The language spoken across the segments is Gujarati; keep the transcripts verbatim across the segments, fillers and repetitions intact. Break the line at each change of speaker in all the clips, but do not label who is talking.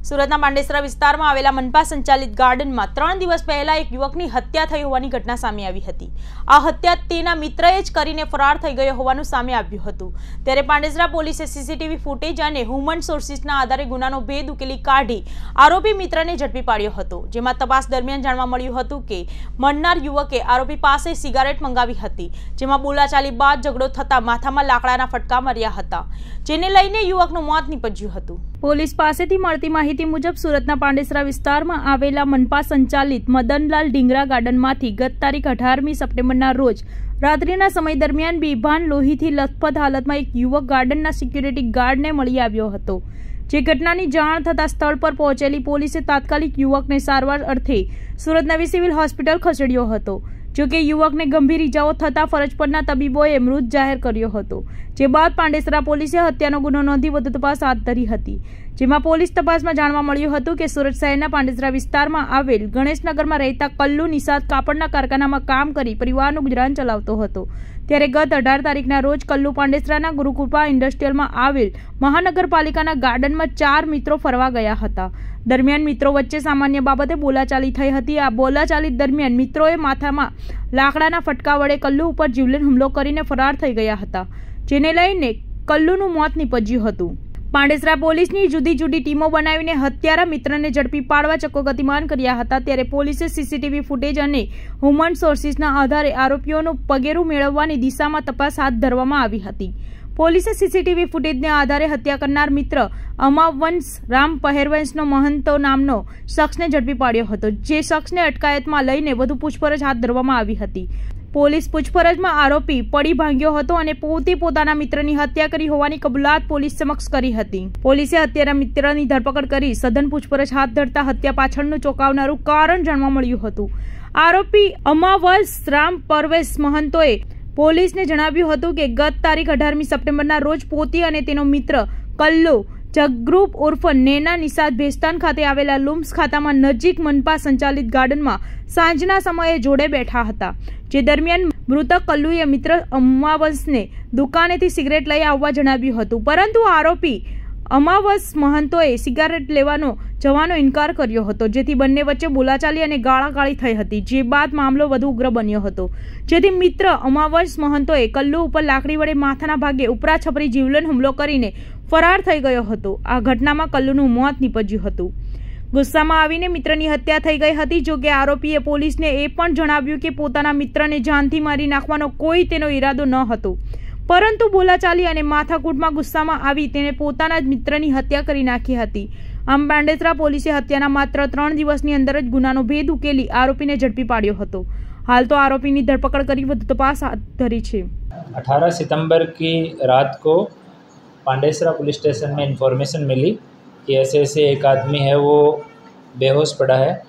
સુરતના પાંડેસરા વિસ્તારમાં આવેલા મનપા સંચાલિત ગાર્ડનમાં ત્રણ દિવસ પહેલા એક યુવકની હત્યા થઈ હોવાની ઘટના સામે આવી હતી। આ હત્યા તેના મિત્રએ જ કરીને ફરાર થઈ ગયો હોવાનું સામે આવ્યું હતું। ત્યારે પાંડેસરા પોલીસે સીસીટીવી ફૂટેજ અને હ્યુમન સોર્સિસના આધારે ગુનાનો ભેદ ઉકેલી કાઢી આરોપી મિત્રને ઝડપી પાડ્યો હતો। જેમાં તપાસ દરમિયાન જાણવા મળ્યું હતું કે મરનાર યુવકે આરોપી પાસે સિગારેટ મંગાવી હતી, જેમાં બોલાચાલી બાદ ઝઘડો થતા માથામાં લાકડાના ફટકા માર્યા હતા, જેને લઈને યુવકનું મોત નીપજ્યું હતું। પોલીસ પાસેથી મળતી માહિતી મુજબ સુરતના પાંડેસરા વિસ્તારમાં આવેલા મનપા સંચાલિત મદનલાલ ઢીંગરા ગાર્ડનમાંથી ગત તારીખ અઢારમી સપ્ટેમ્બરના રોજ રાત્રિના સમય દરમિયાન બેભાન લોહીથી લથપથ હાલતમાં એક યુવક ગાર્ડનના સિક્યુરિટી ગાર્ડને મળી આવ્યો હતો। જે ઘટનાની જાણ થતાં સ્થળ પર પહોંચેલી પોલીસે તાત્કાલિક યુવકને સારવાર અર્થે સુરત નવી સિવિલ હોસ્પિટલ ખસેડ્યો હતો। જોકે યુવકને ગંભીર ઇજાઓ થતાં ફરજ પરના તબીબોએ મૃત જાહેર કર્યો હતો। જે બાદ પાંડેસરા પોલીસે હત્યાનો ગુનો નોંધી વધુ તપાસ હાથ ધરી હતી। જેમાં પોલીસ તપાસમાં જાણવા મળ્યું હતું કે સુરત શહેરના પાંડેસરા વિસ્તારમાં આવેલ ગણેશનગરમાં રહેતા કલ્લુ નિષાદ કાપડના કારખાનામાં કામ કરી પરિવારનું ગુજરાન ચલાવતો હતો। ત્યારે ગત અઢાર તારીખના રોજ કલ્લુ પાંડેસરાના ગુરુકૃપા ઇન્ડસ્ટ્રીયલમાં આવેલ મહાનગરપાલિકાના ગાર્ડનમાં ચાર મિત્રો ફરવા ગયા હતા। દરમિયાન મિત્રો વચ્ચે સામાન્ય બાબતે બોલાચાલી થઈ હતી। આ બોલાચાલી દરમિયાન મિત્રોએ માથામાં લાકડાના ફટકા વડે કલ્લુ ઉપર જીવલેણ હુમલો કરીને ફરાર થઈ ગયા હતા, જેને લઈને કલ્લુનું મોત નીપજ્યું હતું। પાંડેસરા પોલીસની જુદી જુદી ટીમો બનાવીને હત્યારા મિત્રને ઝડપી પાડવા ચક્કો ગતિમાન કર્યા હતા। ત્યારે પોલીસે સીસીટીવી ફૂટેજ અને હ્યુમન સોર્સિસના આધારે આરોપીઓનું પગેરું મેળવવાની દિશામાં તપાસ હાથ ધરવામાં આવી હતી। પોલીસે સીસીટીવી ફૂટેજને આધારે હત્યા કરનાર મિત્ર અમાવવંશ રામ પહેરવંશનો મહંતો નામનો શખ્સને ઝડપી પાડ્યો હતો। જે શખ્સને અટકાયતમાં લઈને વધુ પૂછપરછ હાથ ધરવામાં આવી હતી। પોલીસ પૂછપરછમાં આરોપી પડી ભાંગ્યો હતો અને પોતે પોતાના મિત્રની હત્યા કરી હોવાની કબૂલાત પોલીસ સમક્ષ કરી હતી। પોલીસે હત્યારા મિત્રની ધરપકડ કરી સઘન પૂછપરછ હાથ ધરતા હત્યા પાછળનું ચોંકાવનારું કારણ જાણવા મળ્યું હતું। આરોપી અમાવવંશ રામ પરવેશ મહંતોએ પોલીસને જણાવ્યું હતું કે ગત તારીખ અઢારમી સપ્ટેમ્બરના રોજ પોતી અને તેનો મિત્ર કલ્લુ જગરૂપ ઉર્ફ નેના નિષાદ ભેસ્તાન ખાતે આવેલા લુમ્સ ખાતામાં નજીક મનપા સંચાલિત ગાર્ડનમાં સાંજના સમયે જોડે બેઠા હતા। જે દરમિયાન મૃતક કલ્લુએ મિત્ર અમાવંશને દુકાનેથી સિગરેટ લઈ આવવા જણાવ્યું હતું, પરંતુ આરોપી અમાવસ મહંતોએ સિગારેટ લેવાનો જવાનો ઇનકાર કર્યો હતો, જેથી બંને વચ્ચે બોલાચાલી અને ગાળાગાળી થઈ હતી। જે બાદ મામલો વધુ ઉગ્ર બન્યો હતો, જેથી મિત્ર અમાવસ મહંતોએ કલ્લુ ઉપર લાકડી વડે માથાના ભાગે ઉપરા છપરી જીવલેણ હુમલો કરીને ફરાર થઈ ગયો હતો। આ ઘટનામાં કલ્લુનું મોત નીપજ્યું હતું। ગુસ્સામાં આવીને મિત્રની હત્યા થઈ ગઈ હતી। જોકે આરોપીએ પોલીસને એ પણ જણાવ્યું કે પોતાના મિત્રને જાનથી મારી નાખવાનો કોઈ તેનો ઈરાદો ન હતો, પરંતુ બોલાચાલી અને માથાકૂટમાં ગુસ્સામાં આવી તેને પોતાના જ મિત્રની હત્યા કરી નાખી હતી। આમ પાંડેસરા પોલીસે હત્યાના માત્ર ત્રણ દિવસની અંદર જ ગુનાનો ભેદ ઉકેલી આરોપીને ઝડપી પાડ્યો હતો। હાલ તો આરોપીની ધરપકડ કરી વધુ તપાસ હાથ ધરી છે।
अठारह सितंबर की रात को पांडेसरा पुलिस स्टेशन में इंफॉर्मेशन मिली कि ऐसे ऐसे एक आदमी है वो बेहोश पड़ा है।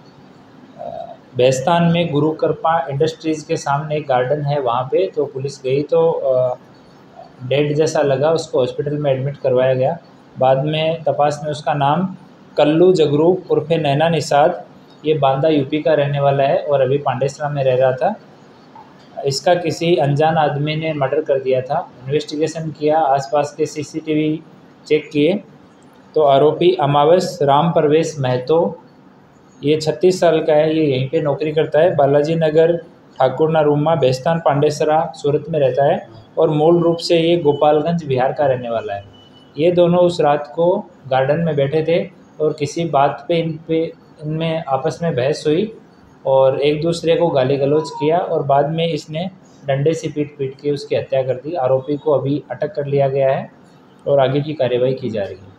बेस्तान में गुरुकृपा इंडस्ट्रीज़ के सामने एक गार्डन है, वहाँ पे तो पुलिस गई तो डेड जैसा लगा, उसको हॉस्पिटल में एडमिट करवाया गया। बाद में तपास में उसका नाम कल्लू जगरूप उर्फ नैना निषाद, ये बांदा यूपी का रहने वाला है और अभी पांडेसरा में रह रहा था। इसका किसी अनजान आदमी ने मर्डर कर दिया था। इन्वेस्टिगेशन किया, आसपास के सीसीटीवी चेक किए तो आरोपी अमावस राम परवेश महतो, ये छत्तीस साल का है, ये यहीं पे नौकरी करता है। बालाजी नगर ठाकुरना रूमा बेस्तान पांडेसरा सूरत में रहता है और मूल रूप से ये गोपालगंज बिहार का रहने वाला है। ये दोनों उस रात को गार्डन में बैठे थे और किसी बात पे इन पे इनमें आपस में बहस हुई और एक दूसरे को गाली गलौज किया और बाद में इसने डंडे से पीट पीट के उसकी हत्या कर दी। आरोपी को अभी अटक कर लिया गया है और आगे की कार्यवाही की जा रही है।